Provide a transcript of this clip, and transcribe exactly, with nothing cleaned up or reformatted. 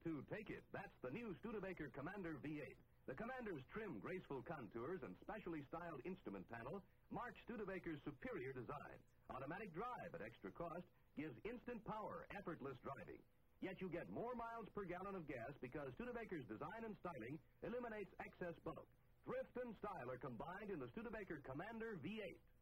to take it. That's the new Studebaker Commander V eight. The Commander's trim, graceful contours and specially styled instrument panel mark Studebaker's superior design. Automatic drive at extra cost gives instant power, effortless driving. Yet you get more miles per gallon of gas because Studebaker's design and styling eliminates excess bulk. Thrift and style are combined in the Studebaker Commander V eight.